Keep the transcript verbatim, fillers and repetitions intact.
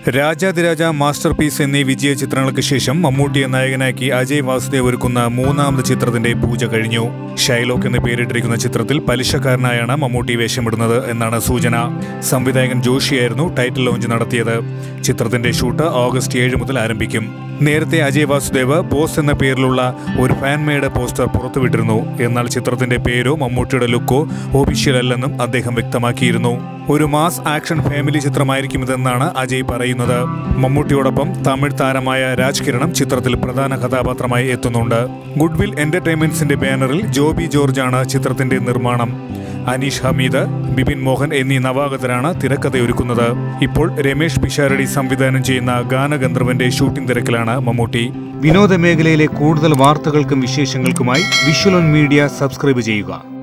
രാജാതിരാജ, masterpiece എന്നീ വിജയ ചിത്രങ്ങൾക്ക് ശേഷം മമ്മൂട്ടിയെ നായകനാക്കി അജയ് വാസുദേവ് ഒരുക്കുന്ന മൂന്നാമത് ചിത്രത്തിന്റെ പൂജ കഴിഞ്ഞു. ഷൈലോക്ക് എന്ന് പേരിട്ടിരിക്കുന്ന ചിത്രത്തിൽ പലിശക്കാരനായാണ് മമ്മൂട്ടി വേഷമിടുന്നത് എന്നാണ് സൂചന. സംവിധായകൻ ജോഷിയായിരുന്നു ടൈറ്റിൽ ലോഞ്ച് നടത്തിയത്. ചിത്രത്തിന്റെ ഷൂട്ട് ഓഗസ്റ്റ് ഏഴ് മുതൽ ആരംഭിക്കും. നേരത്തെ അജയ് വാസുദേവ് ബോസ് എന്ന പേരിലുള്ള ഒരു ഫാൻ മെയ്ഡ് പോസ്റ്റർ പുറത്തുവിട്ടിരുന്നു. എന്നാൽ ചിത്രത്തിന്റെ പേരോ മമ്മൂട്ടിയുടെ ലുക്കോ ഒഫീഷ്യൽ അല്ലെന്നും അദ്ദേഹം വ്യക്തമാക്കിയിരുന്നു. ഒരു മാസ് ആക്ഷൻ ഫാമിലി ചിത്രമായിരിക്കും ഇതെന്നാണ് അജയ് പറയുന്നത്. മമ്മൂട്ടിയോടൊപ്പം തമിഴ് താരമായ രാജ് കിരണം ചിത്രത്തിൽ പ്രധാന കഥാപാത്രമായി എത്തുന്നുണ്ട്. ഗുഡ്വിൽ എന്റർടൈൻമെന്റ്സിന്റെ ബാനറിൽ ജോബി ജോർജാണ് ചിത്രത്തിന്റെ നിർമ്മാണം. അനീഷ് ഹമീദ്, ബിപിൻ മോഹൻ എന്നീ നവാഗതരാണ് തിരക്കഥയൊരുക്കുന്നത്. ഇപ്പോൾ രമേഷ് പിഷാരടി സംവിധാനം ചെയ്യുന്ന ഗാനഗന്ധർവന്റെ ഷൂട്ടിംഗ് തിരക്കിലാണ് മമ്മൂട്ടി. വിനോദ മേഖലയിലെ കൂടുതൽ വാർത്തകൾക്കും വിശേഷങ്ങൾക്കുമായി വിഷ്വൽ ഓൺ മീഡിയ സബ്സ്ക്രൈബ് ചെയ്യുക.